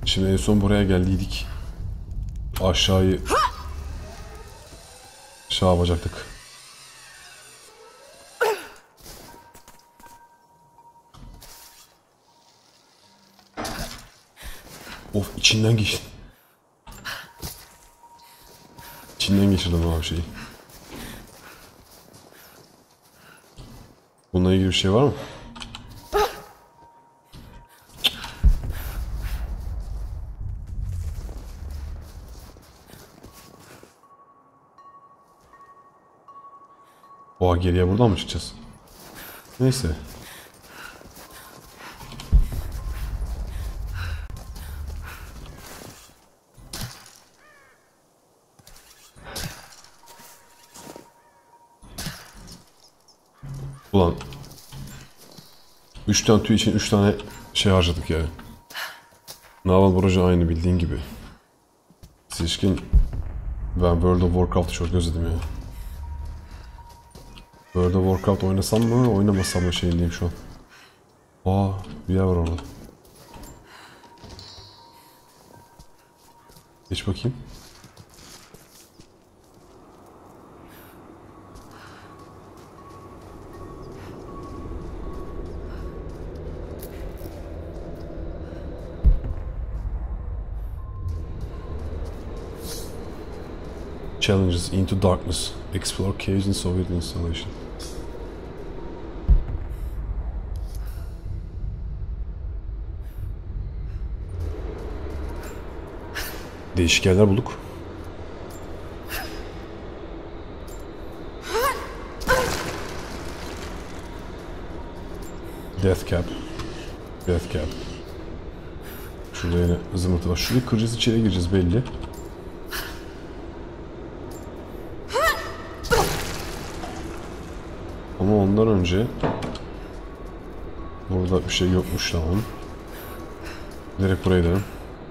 Şimdi en son buraya geldiydik. Aşağıyı şey yapacaktık. Of, içinden geçti. İçinden geçirdim abi şeyi. Bununla ilgili bir şey var mı? Oha, geriye buradan mı çıkacağız? Neyse. Ulan 3 tane tüy için 3 tane şey harcadık ya. Naval Barajı aynı bildiğin gibi. Seçkin, ben World of Warcraft'ı çok özledim ya. World of Warcraft oynasam mı oynamasam mı şeyindeyim şu an. Aa, bir yer var orada. Geç bakayım. Challenges into darkness. Explore caves in Soviet installation. Değişik yerler bulduk. Death Cap. Death Cap. Şurada yine zımbırtı var. Şurayı kıracağız, içeri gireceğiz belli. Ama ondan önce burada bir şey yokmuş, tamam. Direkt buraya gidelim.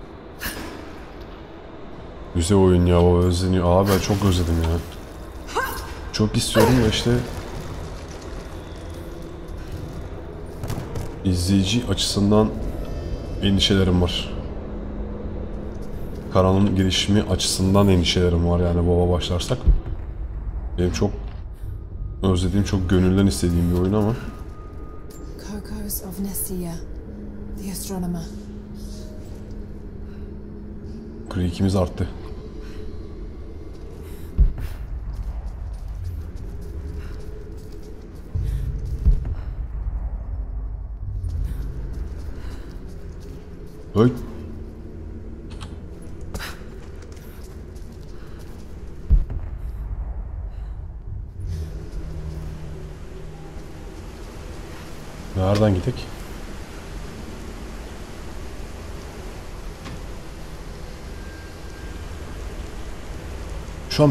Güzel oyun ya, o özleniyor. Abi ben çok özledim ya. Çok istiyorum da işte izleyici açısından endişelerim var. Kanalın gelişimi açısından endişelerim var yani baba başlarsak. Benim çok özlediğim, çok gönülden istediğim bir oyun ama. Kokos of Nessia, the astronomer. Creek'imiz arttı. Öy. Nereden gittik? Şu an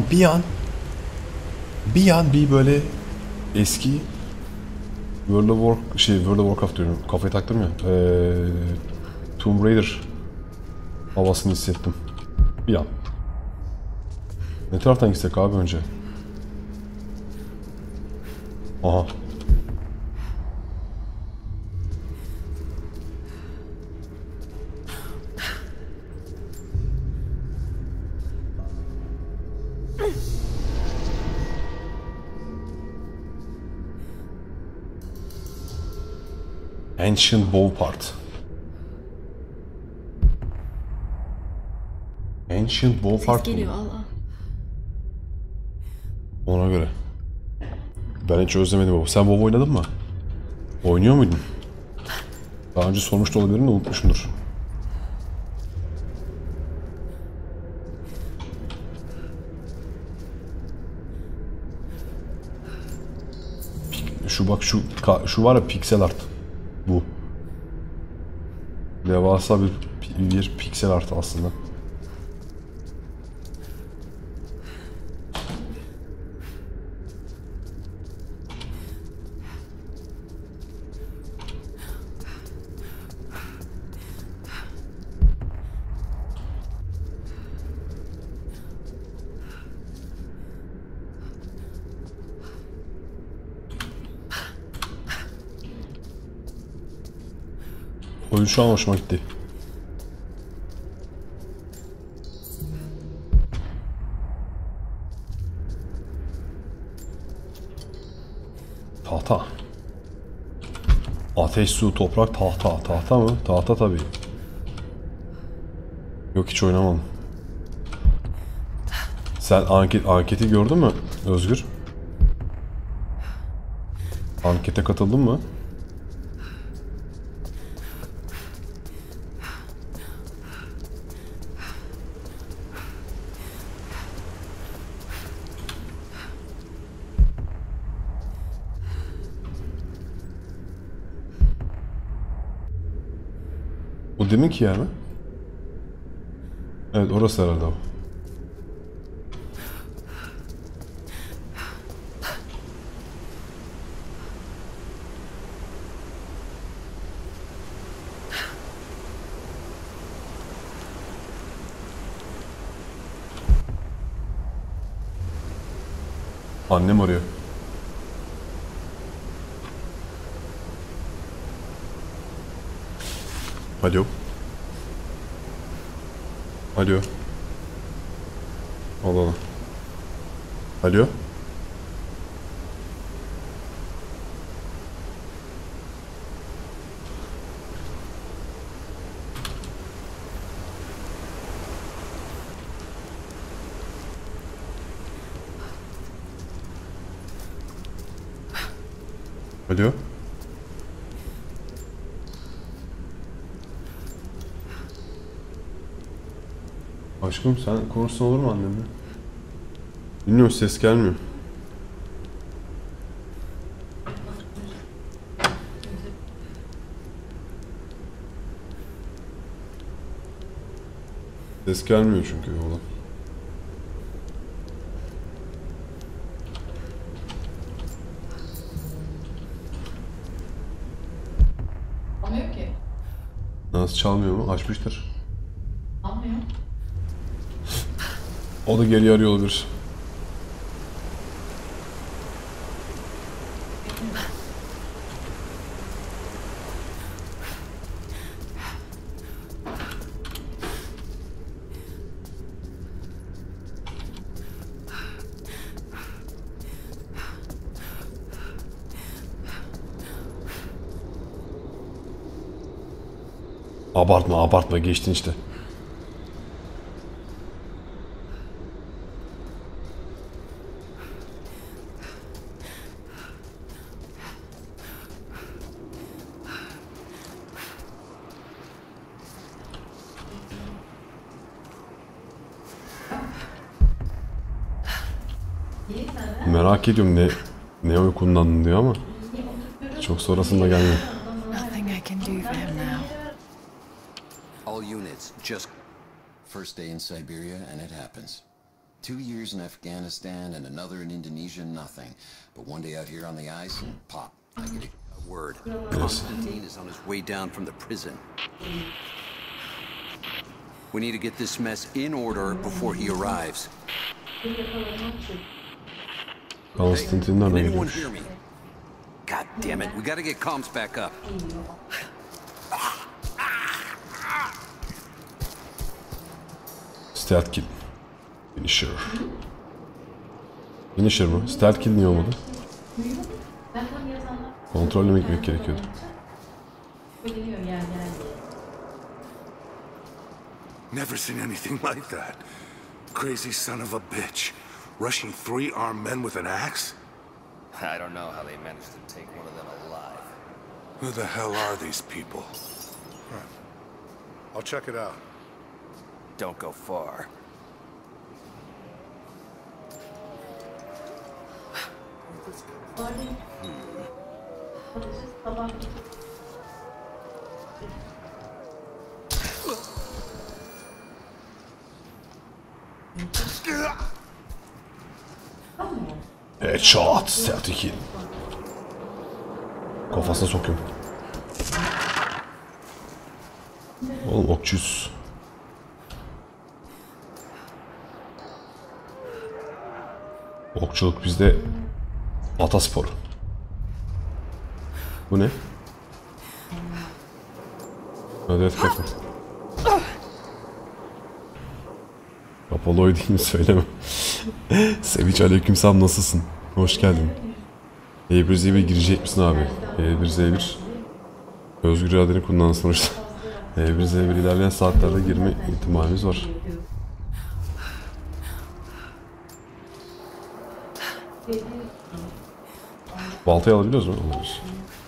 bir böyle eski World of Warcraft diyorum. Kafayı taktım ya. Tomb Raider havasını hissettim. Bir an. Ne taraftan gitsek abi önce? Aha. Ancient Bow Part. Ancient Bow Part. Geliyor, al al. Ona göre. Ben hiç özlemedim WoW. Sen WoW oynadın mı? Oynuyor muydun? Daha önce sormuş da olabilirim de unutmuşumdur. Şu bak, şu var ya, piksel art. Bu. Devasa bir piksel art aslında. Oyun şu an hoşuma gitti. Tahta. Ateş, su, toprak, tahta. Tahta mı? Tahta tabii. Yok, hiç oynamadım. Sen anketi gördün mü Özgür? Ankete katıldın mı? O deminki yer mi? Evet, orası herhalde o. Annem arıyor. Alo. Alo. Allah Allah. Alo. Alo. Aşkım, sen konuşsan olur mu annemle? Bilmiyorum, ses gelmiyor. Ses gelmiyor çünkü oğlum. Almıyor ki. Nasıl çalmıyor mu? Açmıştır. Almıyor. O da geri arıyor olabilir. Abartma, geçtin işte. Merak ediyorum ne uykundan diyor ama çok sonrasında gelmiyor. Nothing I can do for him now. All units, just first day in Siberia and it happens. 2 years in Afghanistan and another in Indonesia, nothing. But one day out here on the ice and pop, I get a word. Constantine is on his way down from the prison. We need to get this mess in order before he arrives. Konstantin nereden Can anyone geliyormuş? hear me? God damn it, we gotta get comms back up. Stealth kill. Finisher. Finisher mı? Stealth kill niye olmadı? Kontrolle mi gitmek gerekiyordu? Never seen anything like that. Crazy son of a bitch. Rushing 3 armed men with an axe? I don't know how they managed to take one of them alive. Who the hell are these people? I'll check it out. Don't go far. Headshot. Stealth kill. Kafasına sokuyorum. Oğlum okçuyuz. Okçuluk bizde ataspor. Bu ne? Evet, kapı. Kapalı oy değil mi, söyleme. Sevinç, aleykümselam, nasılsın? Hoş geldin. E1Z1 girecek misin abi? E1Z1 özgür iradeni kullanan sonuçta. E1Z1 ilerleyen saatlerde girme ihtimalimiz var. Baltayı alabiliyoruz mu? Alıyoruz.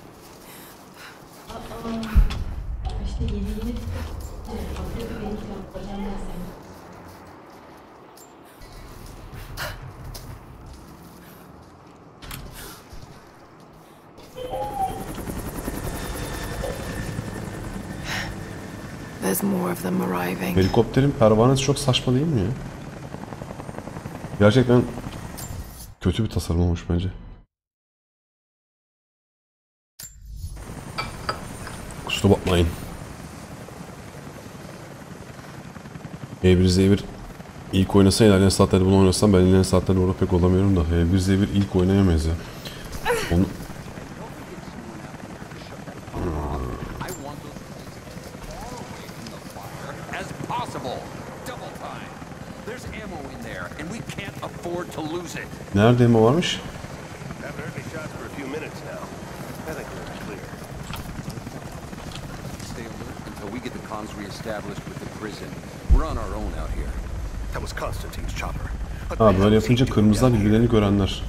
There's more of them arriving. Helikopterin pervanesi çok saçma değil mi ya? Gerçekten kötü bir tasarım olmuş bence. Kusura bakmayın. E1Z1 ilk oynasa ilerleyen saatlerde bunu oynasam ben ilerleyen saatlerde orada pek olamıyorum da E1Z1 ilk oynayamayız ya. Onu... Nerede mi varmış? Ha böyle yapınca kırmızılar birbirlerini görenler.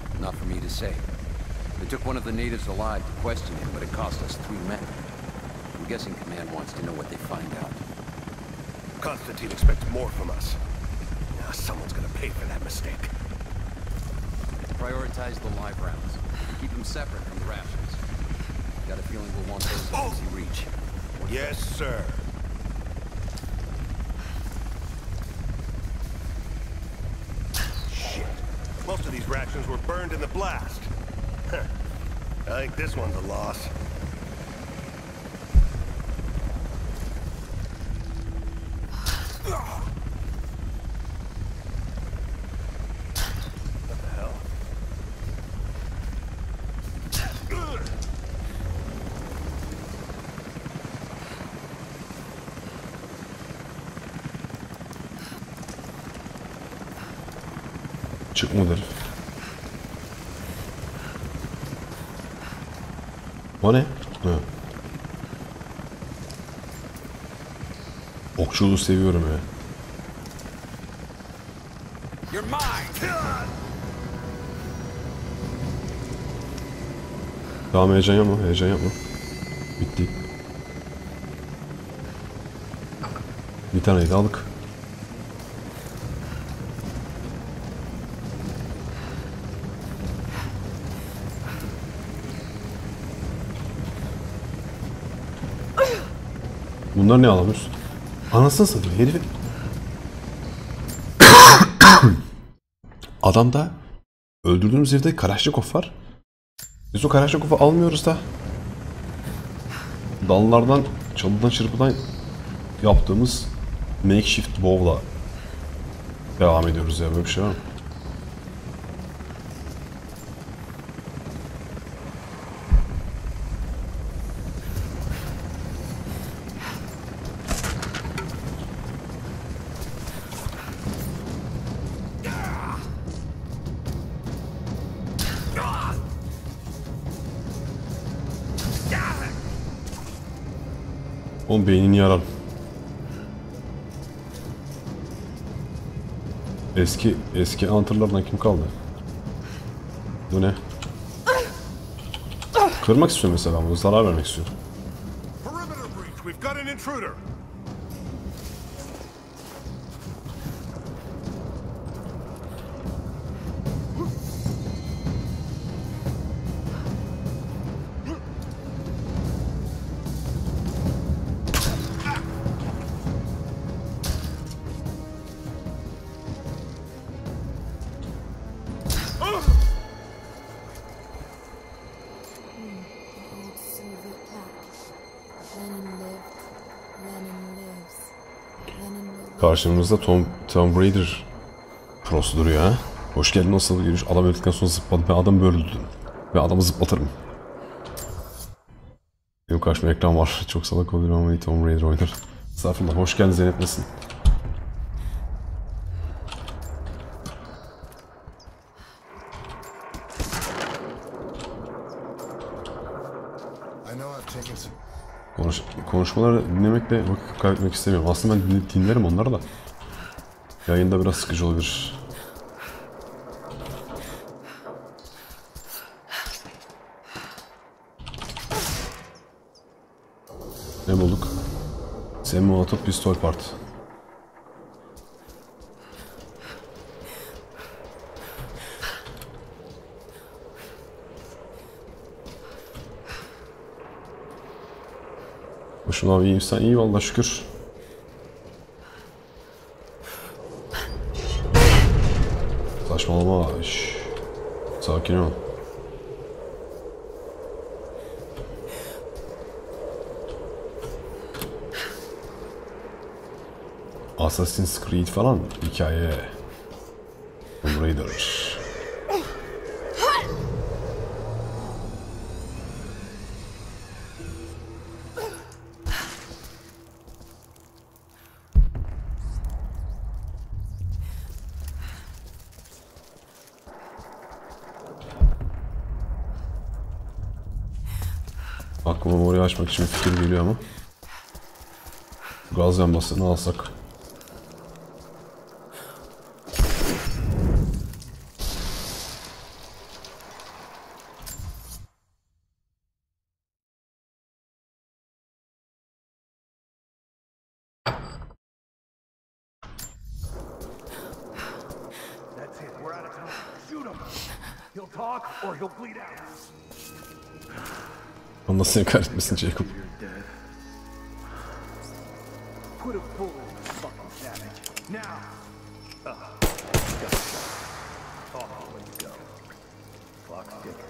They took one of the natives alive to question him, but it cost us 3 men. I'm guessing Command wants to know what they find out. Constantine expects more from us. Now someone's gonna pay for that mistake. Prioritize the live rounds. Keep them separate from the rations. Got a feeling we'll want those in easy reach. Yes, sir. Shit. Most of these rations were burned in the blast. I think this one's a loss. What the hell? Çıkmadır. O ne? Ha. Okçuluğu seviyorum ya. Tamam heyecan yapma, heyecan yapma. Bitti. Bir taneyi de aldık. Bunlar ne alamıyoruz? Anasını satayım herifi. Adamda öldürdüğümüz evde Kalaşnikov var. Biz o Kalaşnikov'u almıyoruz da dallardan, çalıdan çırpıdan yaptığımız makeshift bow'la devam ediyoruz ya, böyle bir şey var mı? Oğlum beynini yarar. Eski hunter'lardan kim kaldı? Bu ne? Kırmak istiyor mesela, bunu zarar vermek istiyor. Karşımızda Tomb Raider prosu duruyor ha. Hoş geldin, nasıl görüş? Adam öldükten sonra zıpladım. Ben adamı böyle öldürdüm. Ve adamı zıplatırım. Benim karşımda ekran var. Çok salak oluyor ama iyi Tomb Raider oynar. Estağfurullah. Hoş geldin Zeynep, nasılsın? Konuşmaları dinlemekle vakit kaybetmek istemiyorum. Aslında ben dinlerim onları da. Yayında biraz sıkıcı olabilir. Ne bulduk? Semi-auto pistol part. Boşuna abi iyiyim sen iyi vallahi şükür. Saçmalama. Şş. Sakin ol. Assassin's Creed falan hikaye. Tomb Raider. Aklıma orayı açmak için bir fikir geliyor ama. Gaz lambasını alsak. That's it. We're out of time. Shoot him. He'll talk or he'll bleed out. Allah seni kahretmesin Jacob. Put a bullet in the fucking savage. Now. Oh, let's go. Clock's ticking.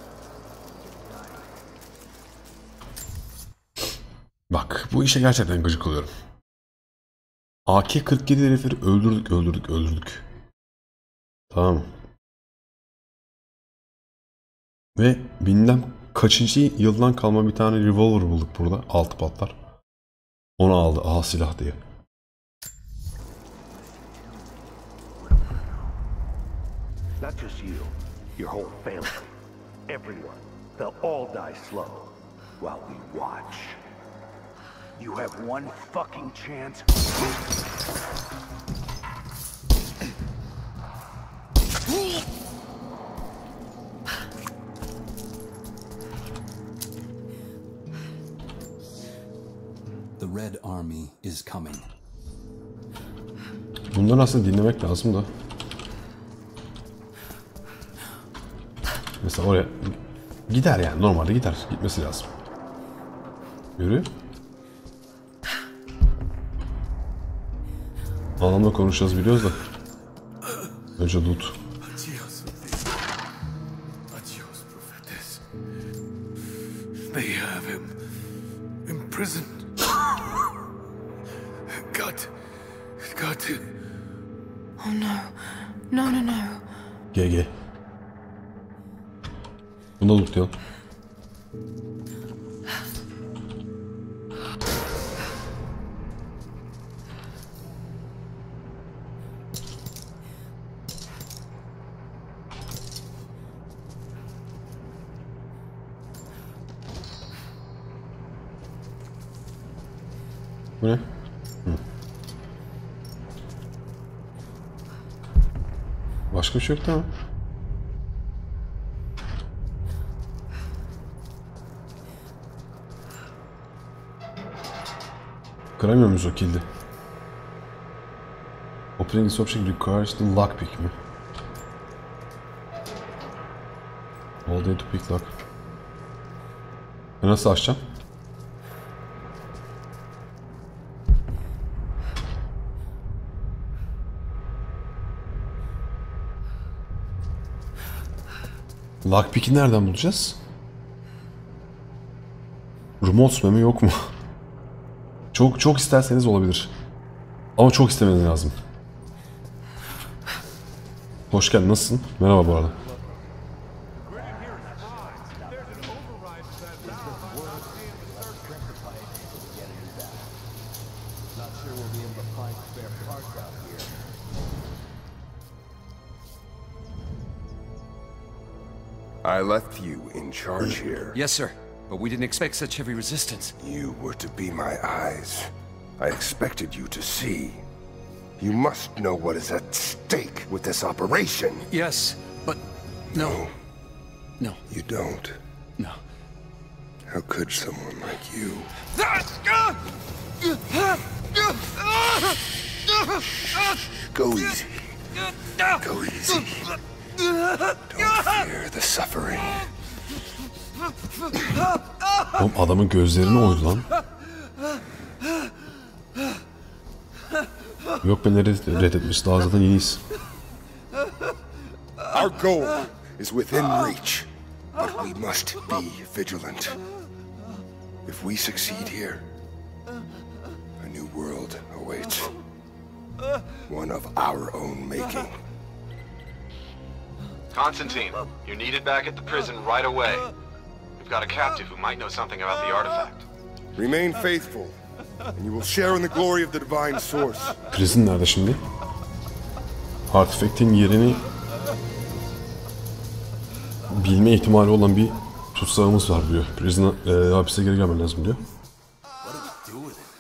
Bak bu işe gerçekten gıcık oluyorum. AK-47 herifleri öldürdük. Tamam. Ve bilmem kaçıncı yıldan kalma bir tane revolver bulduk burada. 6 patlar. Onu aldı. Aha silah diye. Not just you, your whole family, everyone. They'll all die slow while we watch. You have one fucking chance. The Red Army is coming. Bunları aslında dinlemek lazım da. Mesela oraya gider yani normalde gider. Gitmesi lazım. Yürü. Adamla konuşacağız biliyoruz da. Önce loot. They have him imprisoned. Got to. Oh no. No. GG. Bunu da lootlayalım. Bu ne? Hı. Başka bir şey yok tamam. Kıramıyor muyuz o kilidi? Opening this object requires the lockpick mi? All day to pick lock. Nasıl açacağım? Lockpick'i nereden bulacağız? Remote memo yok mu? Çok isterseniz olabilir. Ama çok istemeniz lazım. Hoş geldin. Nasılsın? Merhaba bu arada. I left you in charge here. Yes, sir. but we didn't expect such heavy resistance. You were to be my eyes. I expected you to see. You must know what is at stake with this operation. Yes, but no. No. You don't. No. How could someone like you? Go easy. Go easy. Don't fear the suffering. Oğlum adamın gözlerini oydu lan. Yok beni reddetmiş. Daha zaten iyiyiz. Our goal is within reach, but we must be vigilant. If we succeed here, a new world awaits. One of our own making. Constantine, you're needed back at the prison right away. We've got a captive who might know something about the artifact. Remain faithful, and you will share in the glory of the divine source. Prison nerede şimdi? Artifact'in yerini bilme ihtimali olan bir tutsağımız var diyor. Prison'a hapise geri gelmen lazım diyor.